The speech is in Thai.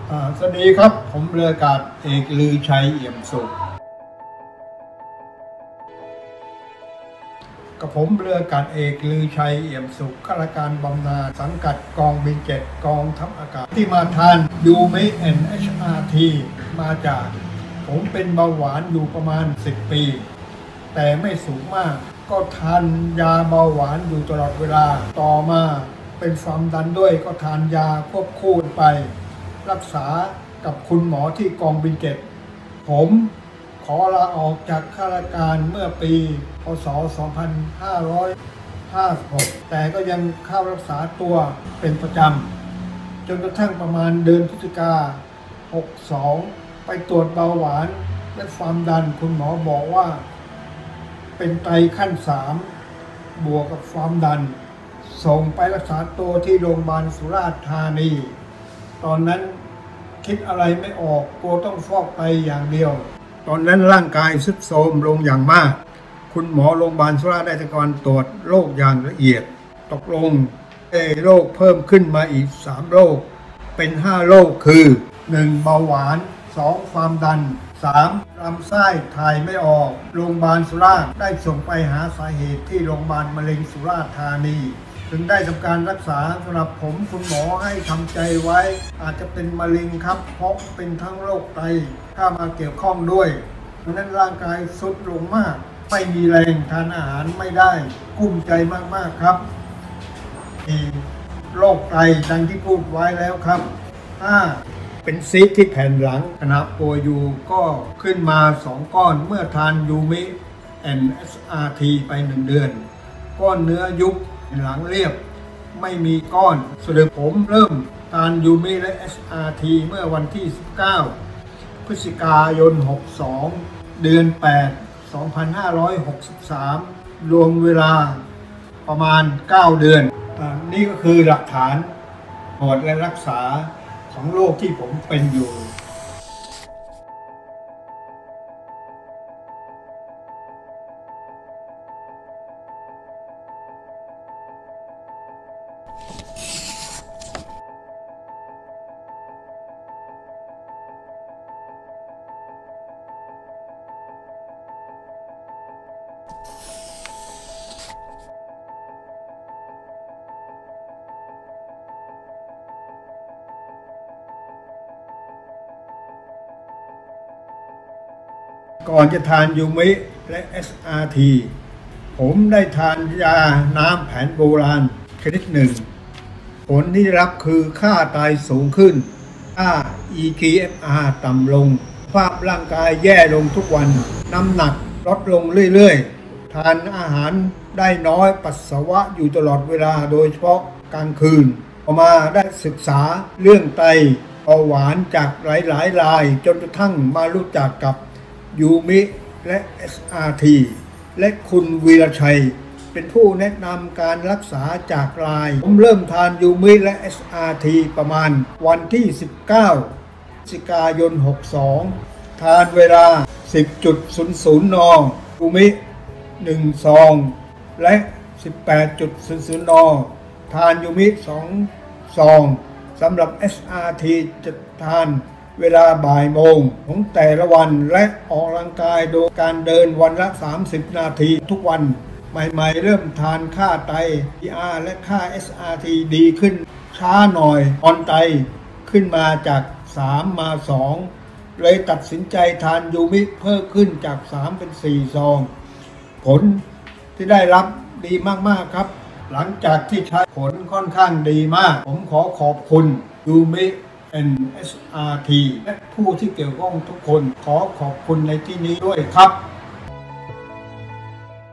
สวัสดีครับผมเรืออากาศเอกลือชัยเอี่ยมสุขกับผมเรืออากาศเอกลือชัยเอี่ยมสุขข้าราชการบำนาญสังกัดกองบิน7กองทัพอากาศที่มาทานยูเม NHRT มาจากผมเป็นเบาหวานอยู่ประมาณ10 ปีแต่ไม่สูงมากก็ทานยาเบาหวานอยู่ตลอดเวลาต่อมาเป็นความดันด้วยก็ทานยาควบคู่ไปรักษากับคุณหมอที่กองบิน7ผมขอลาออกจากข้าราชการเมื่อปีพ.ศ. 2556แต่ก็ยังเข้ารักษาตัวเป็นประจำจนกระทั่งประมาณเดือนพฤศจิกายน 62ไปตรวจเบาหวานและความดันคุณหมอบอกว่าเป็นไตขั้น3บวกกับความดันส่งไปรักษาตัวที่โรงพยาบาลสุราษฎร์ธานีตอนนั้นคิดอะไรไม่ออกกลัวต้องฟอกไตอย่างเดียวตอนนั้นร่างกายทรุดโทรมลงอย่างมากคุณหมอโรงพยาบาลสุราษฎร์ได้ทำการตรวจโรคอย่างละเอียดตกลงโรคเพิ่มขึ้นมาอีก3โรคเป็น5โรคคือ 1. เบาหวาน 2. ความดัน 3. ลำไส้ถ่ายไม่ออกโรงพยาบาลสุราษฎร์ได้ส่งไปหาสาเหตุที่โรงพยาบาลมะเร็งสุราษฎร์ธานีถึงได้ทำการรักษาสำหรับผมคุณหมอให้ทำใจไว้อาจจะเป็นมะเร็งครับเพราะเป็นทั้งโรคไตเข้ามาเกี่ยวข้องด้วยเพราะนั้นร่างกายทรุดลงมากไม่มีแรงทานอาหารไม่ได้กุ้มใจมากๆครับโรคไตดังที่พูดไว้แล้วครับ5เป็นซีสที่แผ่นหลังขณะป่วยอยู่ก็ขึ้นมา2ก้อนเมื่อทานยูมิ NHRT ไป1 เดือนก้อนเนื้อยุบหลังเรียบไม่มีก้อนสรุปผมเริ่มทานยูมิและ SRT เมื่อวันที่19พฤศจิกายน62เดือน8 2563รวมเวลาประมาณ9 เดือนนี่ก็คือหลักฐานตรวจและรักษาของโรคที่ผมเป็นอยู่ก่อนจะทานยูมิและ SRT ผมได้ทานยาน้ำแผนโบราณชนิดหนึ่งผลที่ได้รับคือค่าไตสูงขึ้นค่า eGFR ต่ำลงสภาพร่างกายแย่ลงทุกวันน้ำหนักลดลงเรื่อยๆทานอาหารได้น้อยปัสสาวะอยู่ตลอดเวลาโดยเฉพาะกลางคืนต่อมาได้ศึกษาเรื่องไตเบาหวานจากหลายรายจนกระทั่งมารู้จักกับยูมิและ SRT และคุณวีรชัยเป็นผู้แนะนำการรักษาจากไลน์ผมเริ่มทานยูมิและ SRT ประมาณวันที่19พฤศจิกายน62ทานเวลา 10.00 นยูมิ1 ซองและ 18.00 นทานยูมิ2 ซองสำหรับ SRT จะทานเวลาบ่ายโมงของแต่ละวันและออกกำลังกายโดยการเดินวันละ30 นาทีทุกวันใหม่ๆเริ่มทานค่าไต PR และค่า SRT ดีขึ้นช้าหน่อยออนไตขึ้นมาจาก3มา2เลยตัดสินใจทานยูมิเพิ่มขึ้นจาก3เป็น4 ซองผลที่ได้รับดีมากๆครับหลังจากที่ใช้ผลค่อนข้างดีมากผมขอขอบคุณยูมิNHRT และผู้ที่เกี่ยวข้องทุกคนขอขอบคุณในที่นี้ด้วยครับ